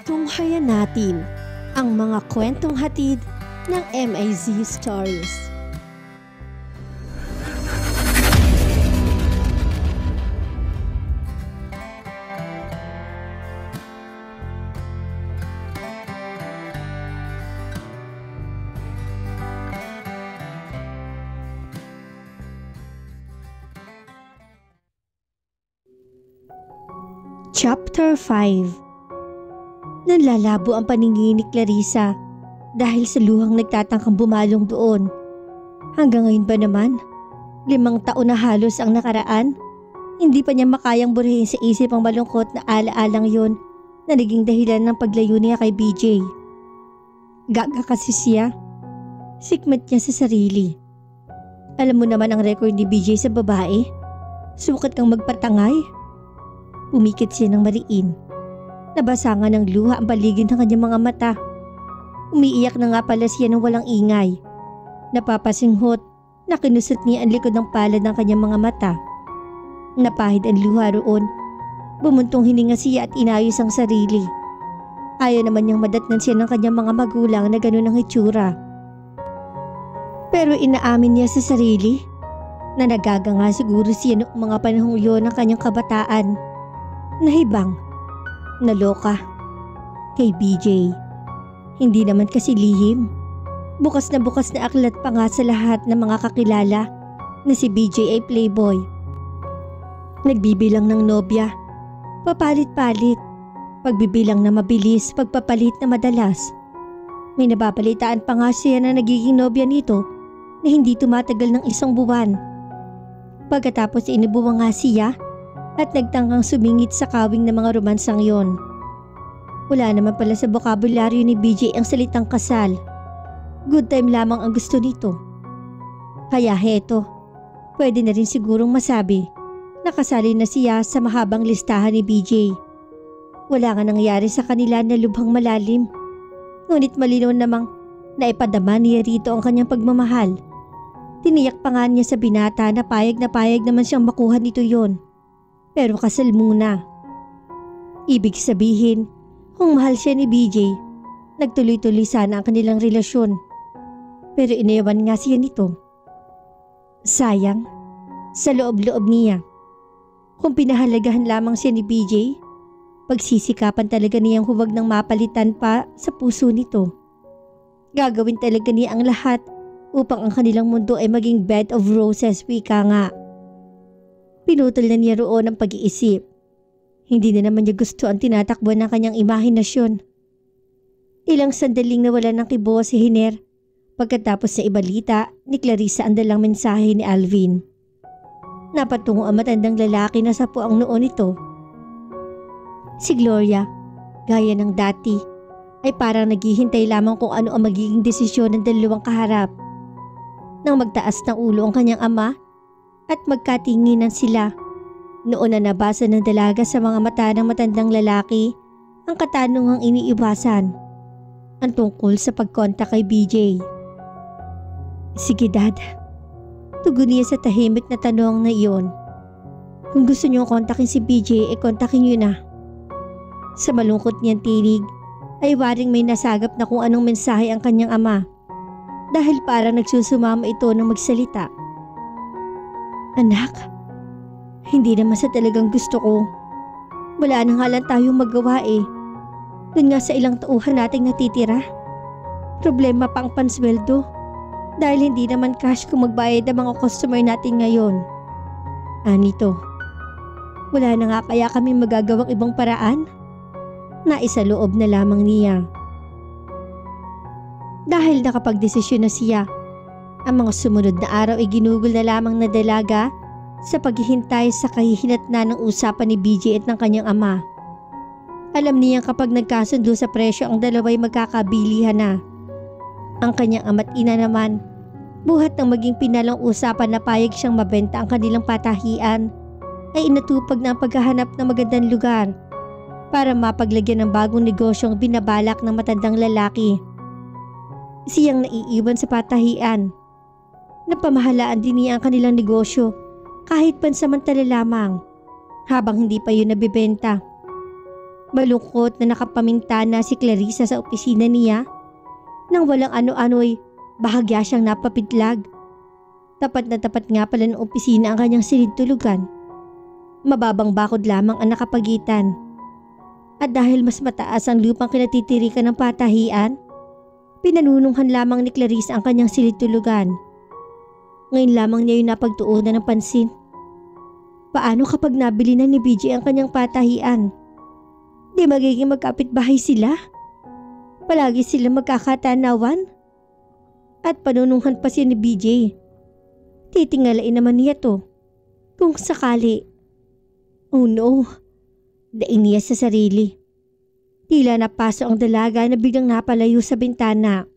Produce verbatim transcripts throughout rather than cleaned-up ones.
Tunghayan natin ang mga kwentong hatid ng M A Z Stories. Chapter five. Nanlalabo ang paningin ni Clarissa dahil sa luhang nagtatangkang bumalong doon. Hanggang ngayon ba naman, limang taon na halos ang nakaraan, hindi pa niya makayang burahin sa isip ang malungkot na alaalang yon na naging dahilan ng paglayo niya kay B J. Gaga kasi siya. Sikmat niya sa sarili. Alam mo naman ang record ni B J sa babae. Sukat kang magpatangay. Umikit siya ng mariin. Nabasangan ng luha ang paligid ng kanyang mga mata. Umiiyak na nga pala siya ng walang ingay. Napapasinghot na kinusot niya ang likod ng palad ng kanyang mga mata. Napahid ang luha roon. Bumuntong hininga siya at inayos ang sarili. Ayaw naman niyang madatnan siya ng kanyang mga magulang na ganun ang itsura. Pero inaamin niya sa sarili na nagaganga siguro siya noong mga panahong yun ng kanyang kabataan. Nahibang. Naloka. Kay B J. Hindi naman kasi lihim. Bukas na bukas na aklat pa nga sa lahat ng mga kakilala na si B J ay playboy. Nagbibilang ng nobya. Papalit-palit. Pagbibilang na mabilis, pagpapalit na madalas. May nababalitaan pa nga siya na nagiging nobya nito na hindi tumatagal ng isang buwan. Pagkatapos inibuwang nga siya at nagtangkang sumingit sa kawing ng mga romansang yon. Wala naman pala sa bokabularyo ni B J ang salitang kasal. Good time lamang ang gusto nito. Kaya heto, pwede na rin sigurong masabi na kasali na siya sa mahabang listahan ni B J. Wala nga nangyari sa kanila na lubhang malalim. Ngunit malinaw namang naipadama niya rito ang kanyang pagmamahal. Tiniyak pa nga niya sa binata na payag na payag naman siyang makuha nito yon. Pero kasal muna. Ibig sabihin, kung mahal siya ni B J, nagtuloy-tuloy sana ang kanilang relasyon. Pero inayawan nga siya nito. Sayang, sa loob-loob niya. Kung pinahalagahan lamang siya ni B J, pagsisikapan talaga niyang huwag nang mapalitan pa sa puso nito. Gagawin talaga niya ang lahat upang ang kanilang mundo ay maging bed of roses, wika nga. Pinutol na niya roon ang pag-iisip. Hindi na naman niya gusto ang tinatakbuhan ng kanyang imahinasyon. Ilang sandaling nawala ng kibo si Hiner pagkatapos sa ibalita ni Clarissa ang dalang mensahe ni Alvin. Napatungo ang matandang lalaki na sapo ang noon nito. Si Gloria, gaya ng dati, ay parang naghihintay lamang kung ano ang magiging desisyon ng dalawang kaharap. Nang magtaas ng ulo ang kanyang ama, at magkatinginan sila. Noon na nabasa ng dalaga sa mga mata ng matandang lalaki ang katanungang iniiwasan. Ang tungkol sa pagkontak kay B J. Sige dad, tugon niya sa tahimik na tanong na iyon. Kung gusto niyo kontakin si B J, e kontakin niyo na. Sa malungkot niyang tinig ay waring may nasagap na kung anong mensahe ang kanyang ama. Dahil parang nagsusumama ito ng magsalita. Anak, hindi naman sa talagang gusto ko. Wala na nga lang tayong magawa eh. Doon nga sa ilang tauhan nating natitira. Problema pa ang pansweldo. Dahil hindi naman cash kung magbayad ang mga customer natin ngayon. Anito, wala na nga kaya kami magagawang ibang paraan? Naisaloob na lamang niya. Dahil nakapagdesisyon na siya, ang mga sumunod na araw ay ginugol na lamang na dalaga sa paghihintay sa kahihinatnan ng usapan ni B J at ng kanyang ama. Alam niya kapag nagkasundo sa presyo ang dalaway magkakabilihan na. Ang kanyang ama't ina naman, buhat ng maging pinalang usapan na payag siyang mabenta ang kanilang patahian, ay inatupag na ang paghahanap ng magandang lugar para mapaglagyan ng bagong negosyong binabalak ng matandang lalaki. Siyang naiiwan sa patahian. Napamahalaan din niya ang kanilang negosyo kahit pansamantala lamang habang hindi pa yun nabibenta. Malungkot na nakapamintana si Clarissa sa opisina niya nang walang ano-ano'y bahagya siyang napapitlag. Tapat na tapat nga pala ng opisina ang kanyang silid-tulugan. Mababang bakod lamang ang nakapagitan. At dahil mas mataas ang lupang kinatitirikan ng patahian, pinanununghan lamang ni Clarissa ang kanyang silid-tulugan. Ngayon lamang niya yung napagtuunan ng pansin. Paano kapag nabili na ni B J ang kanyang patahian? Di magiging magkapitbahay sila? Palagi sila magkakatanawan? At panununghan pa siya ni B J. Titingalain naman niya to. Kung sakali. Oh no. Daing niya sa sarili. Tila napaso ang dalaga na biglang napalayo sa bintana.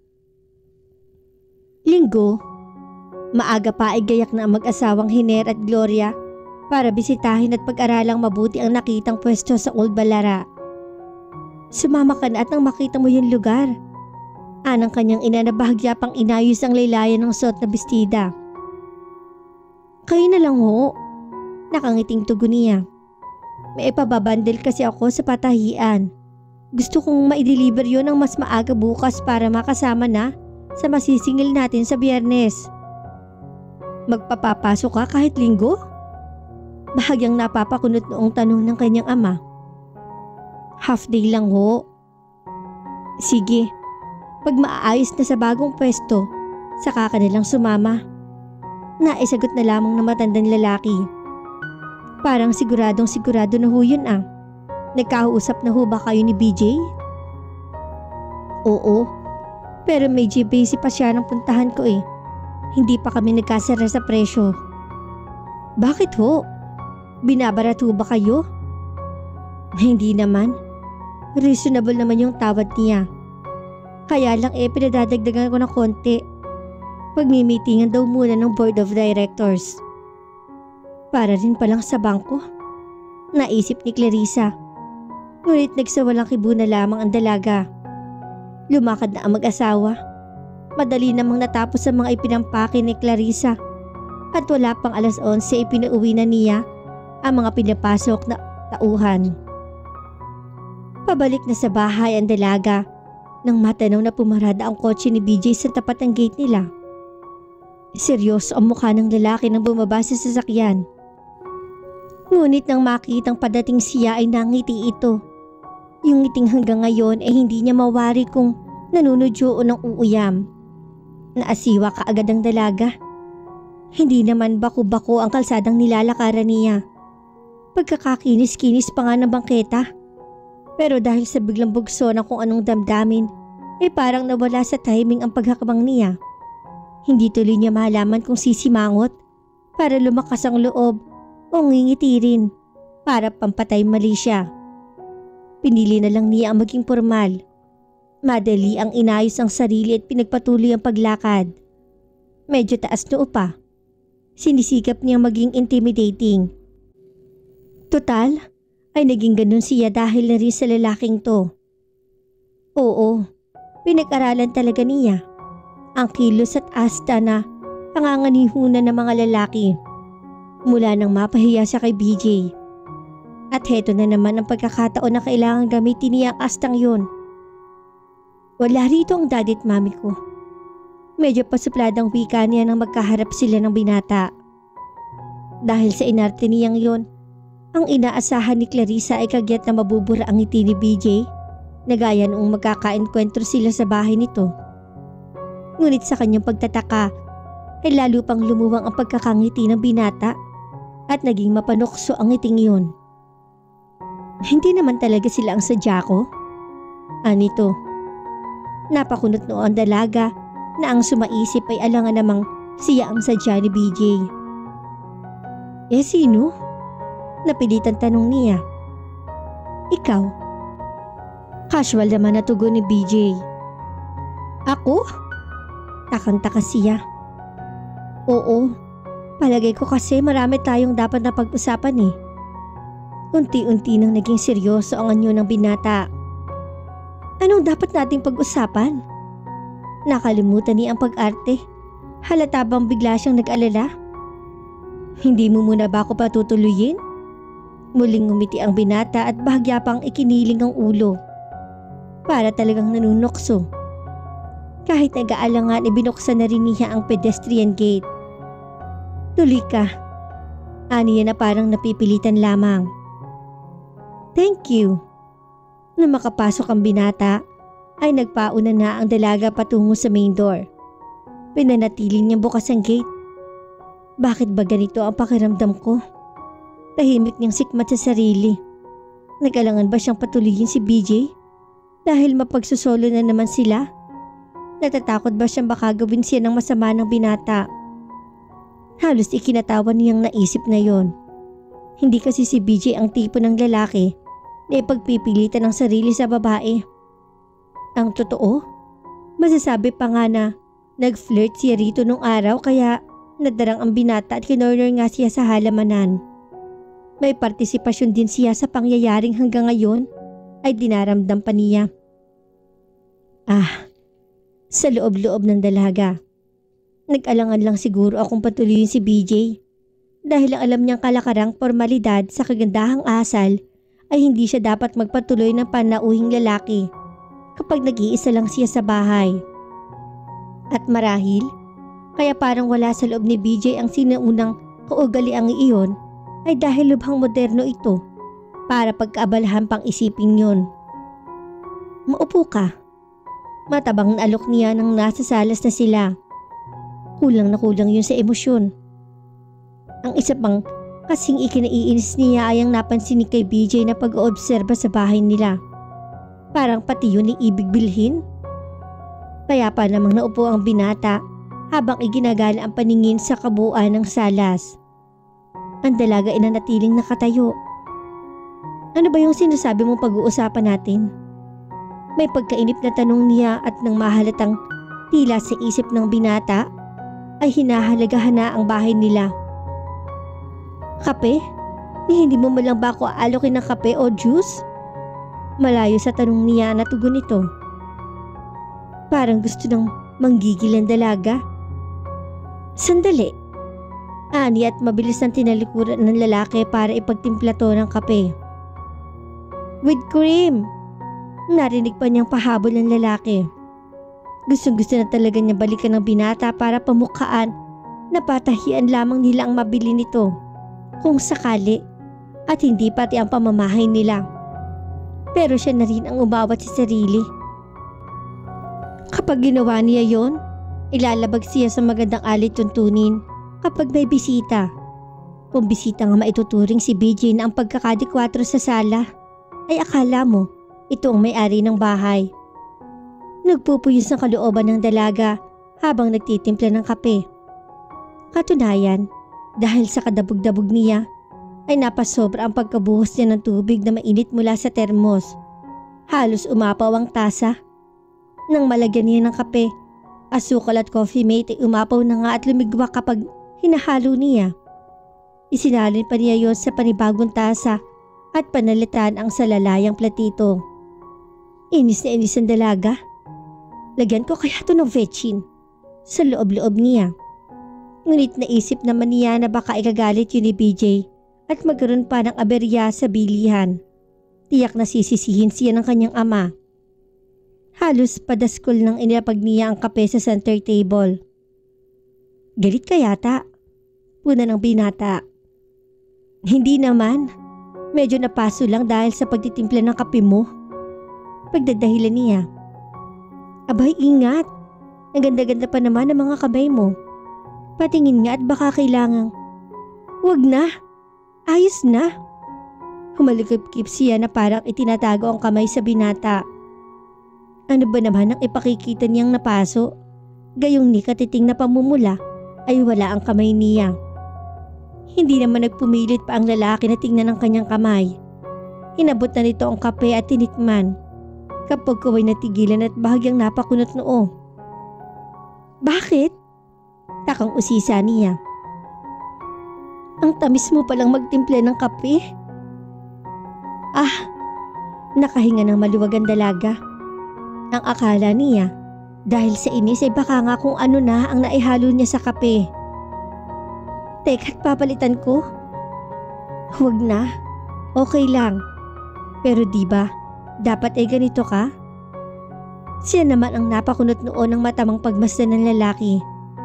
Linggo. Maaga pa ay gayak na ang mag-asawang Hiner at Gloria para bisitahin at pag-aralang mabuti ang nakitang pwesto sa Old Balara. Sumama ka na at nang makita mo yung lugar. Anang kanyang ina na bahagya pang inayos ang laylayan ng suot na bestida. Kayo na lang ho. Nakangiting tugon niya. May ipababandel kasi ako sa patahian. Gusto kong ma-deliver yun ng mas maaga bukas para makasama na sa masisingil natin sa Biyernes. Magpapapasok ka kahit linggo? Bahagyang napapakunot noong tanong ng kanyang ama. Half day lang ho. Sige, pag maaayos na sa bagong pwesto, saka ka nalang sumama. Naisagot na lamang ng matandang lalaki. Parang siguradong sigurado na ho yun ah. Nagkausap na ho ba kayo ni B J? Oo, pero medyo busy pa siya ng puntahan ko eh. Hindi pa kami nagkasara sa presyo. Bakit ho? Binabarat ho ba kayo? Hindi naman. Reasonable naman yung tawad niya. Kaya lang eh pinadadagdagan ko ng konti. Pagmimitingan daw muna ng Board of Directors. Para rin palang sa bangko. Naisip ni Clarissa. Ngunit nagsawalang kibo na lamang ang dalaga. Lumakad na ang mag-asawa. Madali namang natapos ang mga ipinampake ni Clarissa. At wala pang alas onse ay pinauwi na niya ang mga pinapasok na tauhan. Pabalik na sa bahay ang dalaga nang matanaw na pumarada ang kotse ni B J sa tapat ng gate nila. Seryoso ang mukha ng lalaki nang bumaba sa sasakyan. Ngunit nang makitang padating siya ay nangiti ito. Yung ngiting hanggang ngayon ay hindi niya mawari kung nanunudyo o ng uuyam. Naasiwa kaagad ang dalaga. Hindi naman bako-bako ang kalsadang nilalakaran niya. Pagkakakinis-kinis pa nga ng bangketa. Pero dahil sa biglang bugso ng kung anong damdamin, eh parang nawala sa timing ang paghakbang niya. Hindi tuloy niya malaman kung sisimangot para lumakas ang loob o ngingiti rin para pampatay mali siya. Pinili na lang niya ang maging formal. Madali ang inayos ang sarili at pinagpatuloy ang paglakad. Medyo taas noo pa. Sinisikap niyang maging intimidating. Total, ay naging ganun siya dahil na rin sa lalaking to. Oo, pinag-aralan talaga niya ang kilos at asta na panganganihunan ng mga lalaki mula nang mapahiya siya kay B J. At heto na naman ang pagkakataon na kailangan gamitin niya ang astang yun. Wala rito ang daddy at mami ko. Medyo pasupladang wika niya nang magkaharap sila ng binata. Dahil sa inarte niyang yon, ang inaasahan ni Clarissa ay kagyat na mabubura ang ngiti ni B J na gaya noong magkakaenkwentro sila sa bahay nito. Ngunit sa kanyang pagtataka ay lalo pang lumuwang ang pagkakangiti ng binata at naging mapanukso ang ngiting yun. Hindi naman talaga sila ang sadya ko. Anito, napakunot noo ang dalaga na ang sumaisip ay alangan namang siya ang sadya ni B J. Eh sino? Napilitan tanong niya. Ikaw? Casual naman na tugon ni B J. Ako? Takang-taka siya. Oo, palagay ko kasi marami tayong dapat na pag-usapan eh. Unti-unti nang naging seryoso ang anyo ng binata. Anong dapat nating pag-usapan? Nakalimutan niya ang pag-arte. Halata bang bigla siyang nag-alala? Hindi mo muna ba ako patutuloyin? Muling ngumiti ang binata at bahagya pang ikiniling ang ulo. Para talagang nanunokso. Kahit nag-aalangan, ibinuksan na rin niya ang pedestrian gate. Tuloy ka. Aniya na parang napipilitan lamang. Thank you. Nang makapasok ang binata, ay nagpauna na ang dalaga patungo sa main door. Pinanatiling niyang bukas ang gate. Bakit ba ganito ang pakiramdam ko? Tahimik niyang sikmat sa sarili. Nag-alangan ba siyang patuloyin si B J? Dahil mapagsusolo na naman sila? Natatakot ba siyang baka gawin siya ng masama ng binata? Halos ikinatawan niyang naisip na yon. Hindi kasi si B J ang tipo ng lalaki na ipagpipilitan ng sarili sa babae. Ang totoo, masasabi pa nga na nag-flirt siya rito nung araw kaya nadarang ang binata at kinorner nga siya sa halamanan. May partisipasyon din siya sa pangyayaring hanggang ngayon ay dinaramdam pa niya. Ah, sa loob-loob ng dalaga. Nag-alangan lang siguro akong patuloyin si B J dahil ang alam niyang kalakarang formalidad sa kagandahang asal ay hindi siya dapat magpatuloy ng panauhing lalaki kapag nag-iisa lang siya sa bahay. At marahil, kaya parang wala sa loob ni B J ang sinaunang kaugaliang iyon ay dahil lubhang moderno ito para pagkaabalahan pang isipin yon. Maupo ka. Matabang na alok niya nang nasa salas na sila. Kulang na kulang yun sa emosyon. Ang isa pang kasing ikinaiinis niya ay ang napansin ni kay B J na pag-oobserba sa bahay nila. Parang pati yun ay ibig bilhin. Kaya pa namang naupo ang binata habang iginagala ang paningin sa kabuuan ng salas. Ang dalaga ay nanatiling nakatayo. Ano ba yung sinasabi mong pag-uusapan natin? May pagkainip na tanong niya at nang mahalatang tila sa isip ng binata ay hinahalagahan na ang bahay nila. Kape? Ni hindi mo malang ba ako aalokin ng kape o juice? Malayo sa tanong niya na tugon ito. Parang gusto ng manggigil ang dalaga. Sandali. Ani at mabilis nang tinalikuran ng lalaki para ipagtimpla to ng kape. With cream. Narinig pa niyang pahabol ng lalaki. Gustong gusto na talaga niya balikan ng binata para pamukhaan na patahian lamang nila ang mabili nito kung sakali at hindi pati ang pamamahay nila. Pero siya na rin ang umawat sa sarili. Kapag ginawa niya yon, ilalabag siya sa magandang alit tuntunin kapag may bisita. Kung bisita nga maituturing si B J na ang pagkakadikwatro sa sala, ay akala mo ito ang may-ari ng bahay. Nagpupuyos ang kalooban ng dalaga habang nagtitimpla ng kape. Katunayan, dahil sa kadabog-dabog niya, ay napasobra ang pagkabuhos niya ng tubig na mainit mula sa termos. Halos umapaw ang tasa. Nang malagyan niya ng kape, asukal at coffee mate ay umapaw na nga at lumigwak kapag hinahalo niya. Isinalin pa niya yon sa panibagong tasa at panalitan ang salalayang platito. Inis na inis ang dalaga. Lagyan ko kaya ito ng vetchin sa loob-loob niya. Ngunit naisip naman niya na baka ikagalit yun ni B J at magkaroon pa ng aberya sa bilihan. Tiyak na sisisihin siya ng kanyang ama. Halos padaskol nang inilapag niya ang kape sa center table. Galit ka yata? Puna ng binata. Hindi naman. Medyo napaso lang dahil sa pagtitimpla ng kape mo. Pagdadahilan niya. Abay, ingat. Ang ganda-ganda pa naman ng mga kamay mo. Patingin nga at baka kailangang. Huwag na. Ayos na. Humalikip-kip siya na parang itinatago ang kamay sa binata. Ano ba naman ang ipakikita niyang napaso? Gayong ni katiting na pamumula ay wala ang kamay niya. Hindi naman nagpumilit pa ang lalaki na tingnan ang kanyang kamay. Inabot na nito ang kape at tinikman. Kapag kaway natigilan at bahagyang napakunot noo. Bakit? Takang usisa niya. Ang tamis mo palang magtimpla ng kape. Ah, nakahinga ng maluwag ang dalaga. Ang akala niya, dahil sa inis ay baka nga kung ano na ang naihalo niya sa kape. Teka't papalitan ko? Huwag na. Okay lang. Pero di ba, dapat ay ganito ka? Siya naman ang napakunot noon ng matamang pagmasdan ng lalaki.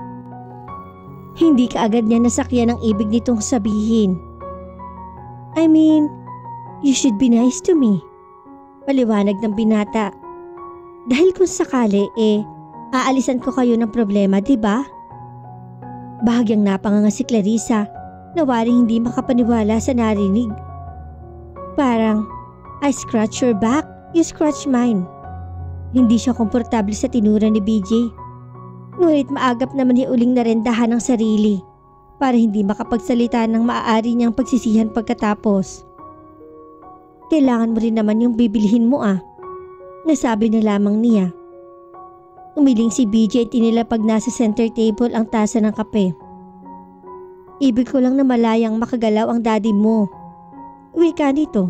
Hindi ka agad niya nasakyan ng ibig nitong sabihin. I mean, you should be nice to me. Paliwanag ng binata. Dahil kung sakali eh, aalisan ko kayo ng problema, di ba? Bahagyang napanganga si Clarissa na waring hindi makapaniwala sa narinig. Parang, I scratch your back, you scratch mine. Hindi siya komportable sa tinura ni B J. Ngunit maagap naman niya uling narendahan ng sarili para hindi makapagsalita ng maaari niyang pagsisihan pagkatapos. Kailangan mo rin naman yung bibilihin mo ah, nasabi na lamang niya. Umiling si B J at tinilapag nasa center table ang tasa ng kape. Ibig ko lang na malayang makagalaw ang daddy mo. Uwi ka nito.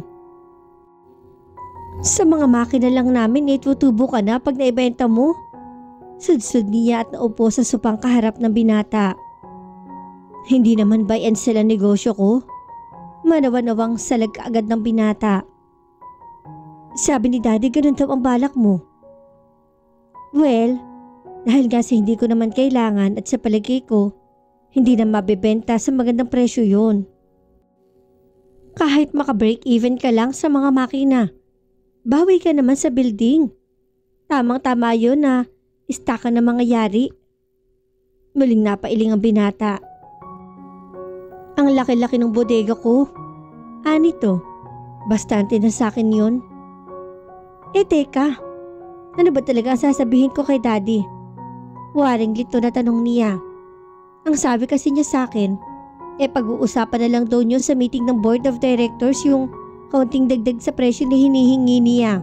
Sa mga makina lang namin eh, tutubo ka na pag naibenta mo. Sudsud niya at naupo sa supang kaharap ng binata. Hindi naman buy and sell ang negosyo ko. Manawan-awang salag agad ng binata. Sabi ni daddy ganun daw ang balak mo. Well, dahil nga sa hindi ko naman kailangan at sa palagay ko, hindi na mabebenta sa magandang presyo yun. Kahit maka-break even ka lang sa mga makina, bawi ka naman sa building. Tamang-tama yun na istaka ng mga yari. Muling napailing ang binata. Ang laki-laki ng bodega ko. Ani to, bastante na sa akin yun. Eh teka, ano ba talaga ang sasabihin ko kay daddy? Waring lito na tanong niya. Ang sabi kasi niya sa akin, eh pag-uusapan na lang daw niyo sa meeting ng board of directors yung kaunting dagdag sa presyo na hinihingi niya.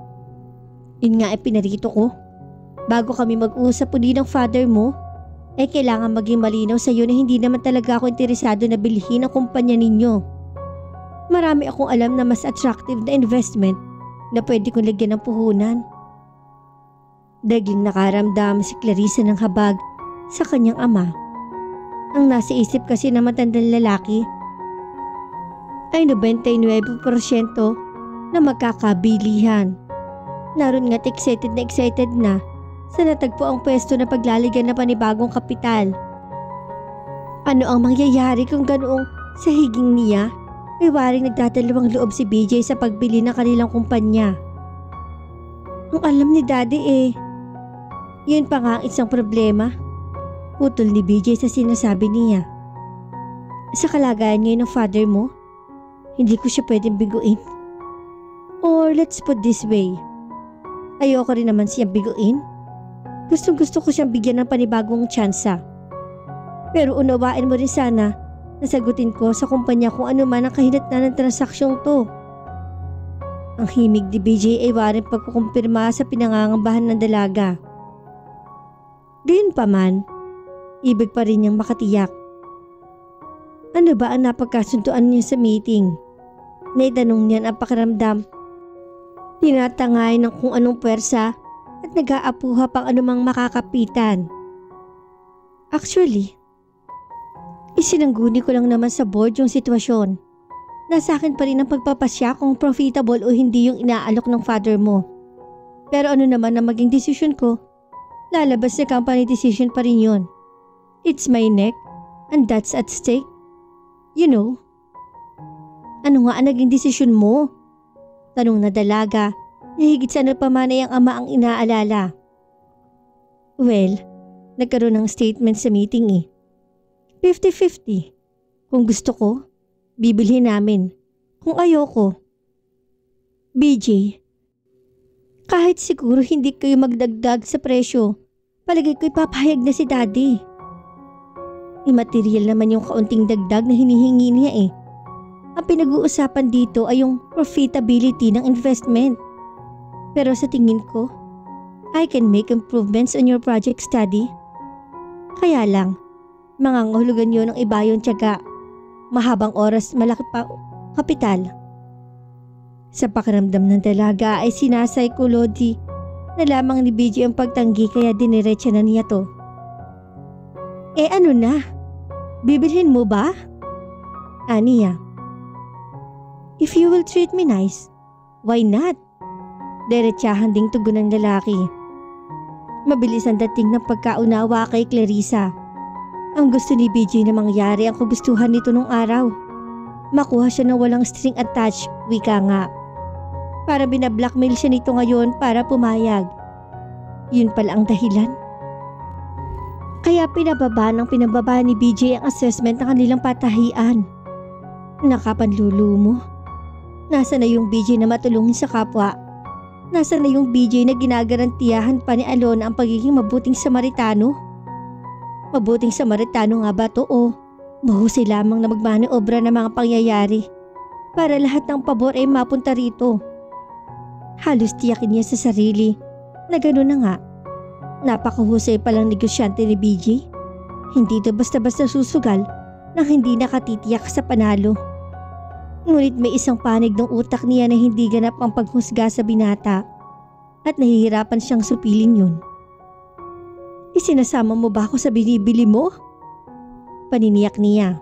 Yun nga ay pinarito ko. Bago kami mag-usap uli ng father mo, eh kailangan maging malinaw sa iyo na hindi naman talaga ako interesado na bilhin ang kumpanya ninyo. Marami akong alam na mas attractive na investment na pwede kong lagyan ng puhunan. Daging nakaramdam si Clarissa ng habag sa kanyang ama. Ang nasa isip kasi na matandang lalaki ay ninety-nine percent na magkakabilihan. Naroon nga't excited na excited na sa natagpo ang pwesto na paglalagyan na panibagong kapital. Ano ang mangyayari kung ganoong sa higing niya ay waring nagdadalawang loob si B J sa pagbili ng kanilang kumpanya? Ang alam ni daddy eh, yun pa nga ang isang problema. Putol ni B J sa sinasabi niya. Sa kalagayan ngayon ng father mo, hindi ko siya pwedeng biguin. Or let's put this way, ayoko rin naman siyang biguin. Gustong gusto ko siyang bigyan ng panibagong tsansa. Pero unawain mo rin sana na sagutin ko sa kumpanya kung ano man ang kahinatnan ng transaksyong to. Ang himig ni B J ay waring pagkukumpirma sa pinangangambahan ng dalaga. Gayun pa man, ibig pa rin niyang makatiyak. Ano ba ang napagkasunduan niya sa meeting? Naitanong niya ang pakiramdam. Tinatangay ng kung anong pwersa at nag-aapuha pang anumang makakapitan. Actually, isinangguni ko lang naman sa board yung sitwasyon. Nasa akin pa rin ang pagpapasya kung profitable o hindi yung inaalok ng father mo. Pero ano naman ang maging desisyon ko, lalabas na company decision pa rin yun. It's my neck and that's at stake. You know. Ano nga ang naging desisyon mo? Tanong na dalaga na higit sa ano pa man ay ang ama ang inaalala. Well, nagkaroon ng statement sa meeting eh. fifty-fifty. Kung gusto ko, bibilhin namin. Kung ayoko. B J, kahit siguro hindi kayo magdagdag sa presyo, palagay ko ipapahayag na si daddy. Immaterial naman yung kaunting dagdag na hinihingi niya eh. Ang pinag-uusapan dito ay yung profitability ng investment. Pero sa tingin ko, I can make improvements on your project study. Kaya lang, mangangahulugan yun ng iba yung tiyaga. Mahabang oras, malaki pa kapital. Sa pakiramdam ng dalaga ay sinasay ko Lodi na lamang ni B J ang pagtanggi kaya diniretsa na niya to. Eh ano na? Bibilhin mo ba? Aniya. If you will treat me nice, why not? Diretsahan ding tugon ng lalaki. Mabilis ang dating ng pagkaunawa kay Clarissa. Ang gusto ni B J na mangyari ang kagustuhan nito nung araw. Makuha siya ng walang string attached, wika nga. Para binablockmail siya nito ngayon para pumayag. Yun pala ang dahilan. Kaya pinababa ng pinababa ni B J ang assessment ng kanilang patahian. Nakapanlulo mo. Nasa na yung B J na matulungin sa kapwa? Nasa na yung B J na ginagarantiyahan pa ni Alona ang pagiging mabuting Samaritano? Mabuting Samaritano nga ba to o mahusay lamang na magmaniobra ng mga pangyayari para lahat ng pabor ay mapunta rito? Halos tiyakin niya sa sarili na gano'n na nga. Napakahusay palang negosyante ni B J. Hindi ito basta-basta susugal nang hindi nakatitiyak sa panalo. Ngunit may isang panig ng utak niya na hindi ganap ang paghusga sa binata at nahihirapan siyang supilin yun. Isinasama mo ba ako sa binibili mo? Paniniyak niya.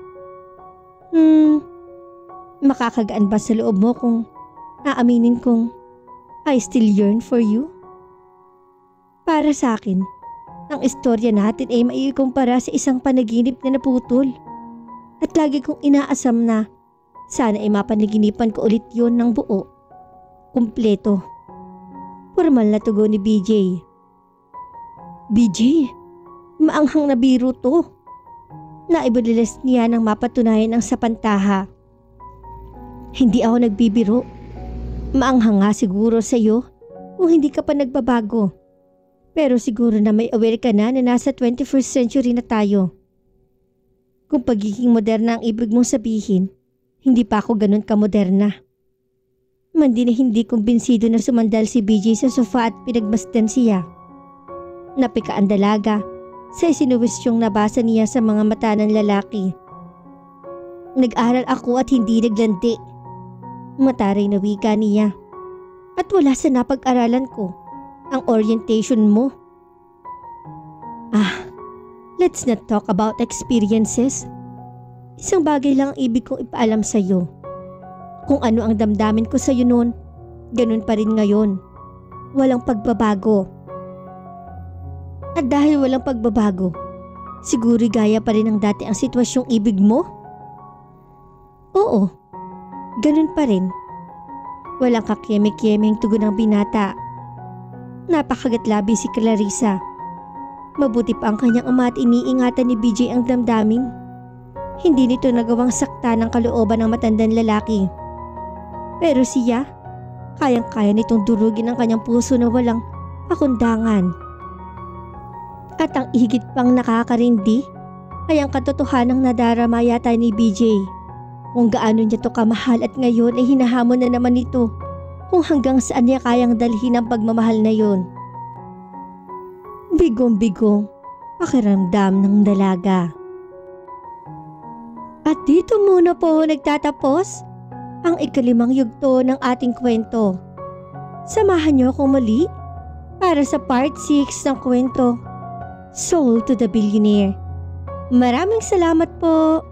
Hmm, makakagaan ba sa loob mo kung aaminin kong I still yearn for you? Para sa akin, ang istorya natin ay maikumpara sa isang panaginip na naputol. At lagi kong inaasam na sana ay mapanaginipan ko ulit yon ng buo. Kumpleto. Formal na tugon ni B J. B J, maanghang na biro to. Naibalilas niya nang mapatunayan ang sapantaha. Hindi ako nagbibiro. Maanghang nga siguro sa iyo kung hindi ka pa nagbabago. Pero siguro na may aware ka na na nasa twenty-first century na tayo. Kung pagiging moderna ang ibig mong sabihin, hindi pa ako ganun kamoderna. Mandi na hindi kumbinsido na sumandal si B J sa sofa at pinagmasdan siya. Napika ang dalaga sa isinuwisyong nabasa niya sa mga mata ng lalaki. Nag-aral ako at hindi naglandi. Mataray na wika niya. At wala sa napag-aralan ko ang orientation mo. Ah, let's not talk about experiences. Isang bagay lang ang ibig kong ipaalam sa iyo. Kung ano ang damdamin ko sa iyo noon, ganun pa rin ngayon. Walang pagbabago. At dahil walang pagbabago, siguro gaya pa rin ng dati ang sitwasyong ibig mo? Oo, ganun pa rin. Walang kakyeme-kyemeng tugon ng binata. Napakagatlabi si Clarissa. Mabuti pa ang kanyang ama at iniingatan ni B J ang damdamin. Hindi nito nagawang sakta ng kalooban ng matandang lalaki. Pero siya, kayang-kaya nitong durugin ang kanyang puso na walang pakundangan. At ang higit pang nakakarindi ay ang katotohanang nadarama yata ni B J. Kung gaano niya to kamahal at ngayon ay hinahamon na naman ito kung hanggang saan niya kayang dalhin ang pagmamahal na yon. Bigong-bigong pakiramdam ng dalaga. At dito muna po nagtatapos ang ikalimang yugto ng ating kwento. Samahan niyo akong muli para sa part six ng kwento Soul to the Billionaire. Maraming salamat po!